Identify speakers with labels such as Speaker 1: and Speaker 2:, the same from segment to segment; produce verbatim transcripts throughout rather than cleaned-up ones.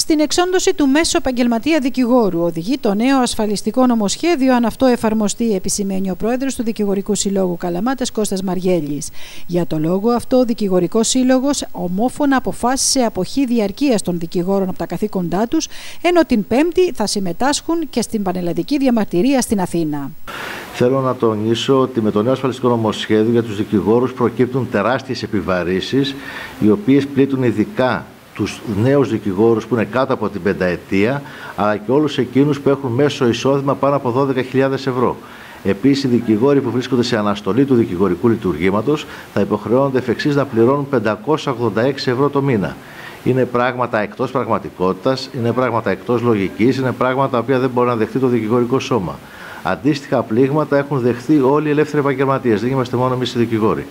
Speaker 1: Στην εξόντωση του μέσου επαγγελματία δικηγόρου οδηγεί το νέο ασφαλιστικό νομοσχέδιο, αν αυτό εφαρμοστεί, επισημαίνει ο πρόεδρος του Δικηγορικού Συλλόγου Καλαμάτας, Κώστας Μαριέλης. Για το λόγο αυτό, ο Δικηγορικός Σύλλογος ομόφωνα αποφάσισε αποχή διαρκείας των δικηγόρων από τα καθήκοντά τους, ενώ την Πέμπτη θα συμμετάσχουν και στην πανελλαδική διαμαρτυρία στην Αθήνα.
Speaker 2: Θέλω να τονίσω ότι με το νέο ασφαλιστικό νομοσχέδιο για τους δικηγόρους προκύπτουν τεράστιες επιβαρύσεις, οι οποίες πλήττουν ειδικά τους νέους δικηγόρους που είναι κάτω από την πενταετία, αλλά και όλους εκείνους που έχουν μέσο εισόδημα πάνω από δώδεκα χιλιάδες ευρώ. Επίσης, οι δικηγόροι που βρίσκονται σε αναστολή του δικηγορικού λειτουργήματος θα υποχρεώνονται εφ' εξής να πληρώνουν πεντακόσια ογδόντα έξι ευρώ το μήνα. Είναι πράγματα εκτός πραγματικότητας, είναι πράγματα εκτός λογικής, είναι πράγματα τα οποία δεν μπορεί να δεχτεί το δικηγορικό σώμα. Αντίστοιχα πλήγματα έχουν δεχθεί όλοι οι ελεύθεροι επαγγελματίες, δεν είμαστε μόνο εμείς οι δικηγόροι.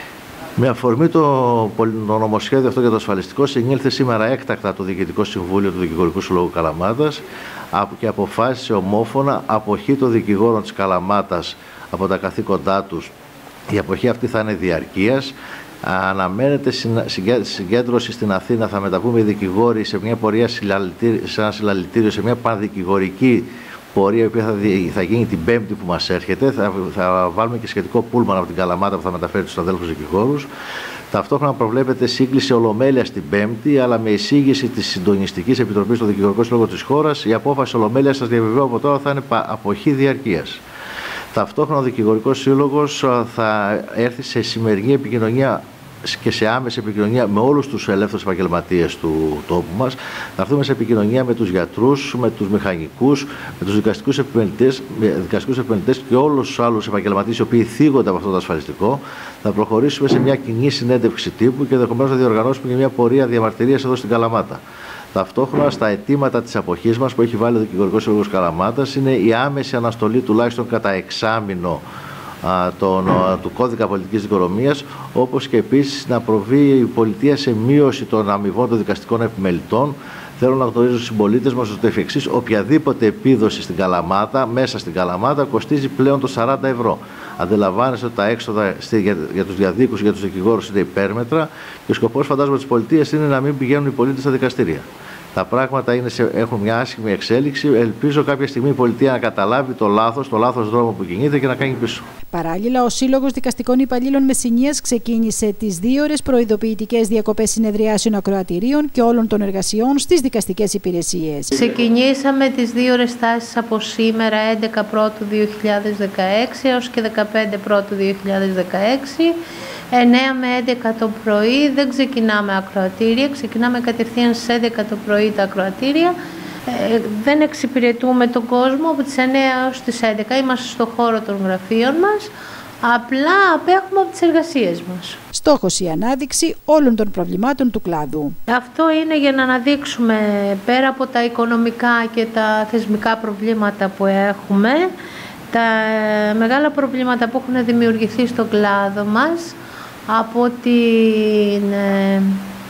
Speaker 2: Με αφορμή το, το νομοσχέδιο αυτό για το ασφαλιστικό, συνήλθε σήμερα έκτακτα το Διοικητικό Συμβούλιο του Δικηγορικού Συλλόγου Καλαμάτας και αποφάσισε ομόφωνα αποχή των δικηγόρων της Καλαμάτας από τα καθήκοντά τους. Η αποχή αυτή θα είναι διαρκείας. Αναμένεται συγκέντρωση στην Αθήνα, θα μεταβούμε οι δικηγόροι σε μια πορεία σε ένα συλλαλητήριο, σε μια πανδικηγορική πορεία, η οποία θα, θα γίνει την Πέμπτη που μας έρχεται. Θα, θα βάλουμε και σχετικό πούλμαν από την Καλαμάτα που θα μεταφέρει τους αδέλφους δικηγόρους. Ταυτόχρονα προβλέπεται σύγκληση ολομέλειας την Πέμπτη, αλλά με εισήγηση της Συντονιστικής Επιτροπής στο Δικηγορικό Σύλλογο της χώρας. Η απόφαση ολομέλειας, σας διαβεβαιώ από τώρα, θα είναι αποχή διαρκείας. Ταυτόχρονα ο Δικηγορικός Σύλλογος θα έρθει σε σημερινή επικοινωνία και σε άμεση επικοινωνία με όλους τους ελεύθερους επαγγελματίες του τόπου μας. Θα έρθουμε σε επικοινωνία με τους γιατρούς, με τους μηχανικούς, με τους δικαστικούς επιμελητές, δικαστικούς επιμελητές και όλους τους άλλους επαγγελματίες οι οποίοι θίγονται από αυτό το ασφαλιστικό. Θα προχωρήσουμε σε μια κοινή συνέντευξη τύπου και ενδεχομένως θα διοργανώσουμε και μια πορεία διαμαρτυρίας εδώ στην Καλαμάτα. Ταυτόχρονα, στα αιτήματα της αποχής μας που έχει βάλει ο Δικηγορικός Σύλλογος Καλαμάτας είναι η άμεση αναστολή τουλάχιστον κατά εξάμηνο α, τον, α, του κώδικα πολιτικής δικονομίας, όπως και επίσης να προβεί η πολιτεία σε μείωση των αμοιβών των δικαστικών επιμελητών. Θέλω να γνωρίζω στους συμπολίτες μας ότι εφ' εξής οποιαδήποτε επίδοση στην Καλαμάτα, μέσα στην Καλαμάτα, κοστίζει πλέον το σαράντα ευρώ. Αντιλαμβάνεστε ότι τα έξοδα για, για τους διαδίκους, για τους δικηγόρους είναι υπέρμετρα και ο σκοπός, φαντάζομαι, της πολιτείας είναι να μην πηγαίνουν οι πολίτες στα δικαστήρια. Τα πράγματα είναι σε, έχουν μια άσχημη εξέλιξη. Ελπίζω κάποια στιγμή η πολιτεία να καταλάβει το λάθος, το λάθος δρόμο που κινείται και να κάνει πίσω.
Speaker 1: Παράλληλα, ο Σύλλογος Δικαστικών Υπαλλήλων Μεσσηνίας ξεκίνησε τις δύο ώρες προειδοποιητικές διακοπές συνεδριάσεων ακροατηρίων και όλων των εργασιών στις δικαστικές υπηρεσίες.
Speaker 3: Ξεκινήσαμε τις δύο ώρες στάσεις από σήμερα, έντεκα Πρώτου δύο χιλιάδες δεκαέξι έως και δεκαπέντε Πρώτου δύο χιλιάδες δεκαέξι. εννέα με έντεκα το πρωί δεν ξεκινάμε ακροατήρια, ξεκινάμε κατευθείαν στις έντεκα το πρωί τα ακροατήρια. Ε, δεν εξυπηρετούμε τον κόσμο από τις εννέα έως τις έντεκα, είμαστε στο χώρο των γραφείων μας, απλά απέχουμε από τις εργασίες μας.
Speaker 1: Στόχος η ανάδειξη όλων των προβλημάτων του κλάδου.
Speaker 3: Αυτό είναι για να αναδείξουμε, πέρα από τα οικονομικά και τα θεσμικά προβλήματα που έχουμε, τα μεγάλα προβλήματα που έχουν δημιουργηθεί στον κλάδο μας από την ε,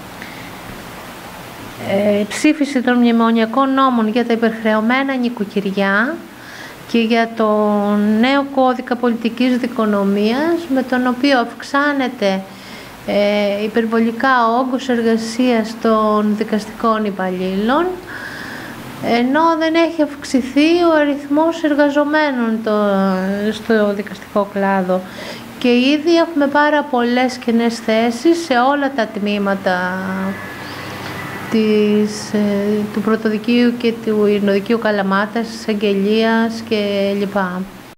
Speaker 3: ε, ψήφιση των μνημονιακών νόμων για τα υπερχρεωμένα νοικοκυριά και για το νέο κώδικα πολιτικής δικονομίας, με τον οποίο αυξάνεται ε, υπερβολικά ο όγκος εργασίας των δικαστικών υπαλλήλων, ενώ δεν έχει αυξηθεί ο αριθμός εργαζομένων το, στο δικαστικό κλάδο. Και ήδη έχουμε πάρα πολλές κενές θέσεις σε όλα τα τμήματα της, του Πρωτοδικείου και του Ειρηνοδικείου Καλαμάτας, της Αγγελίας κλπ.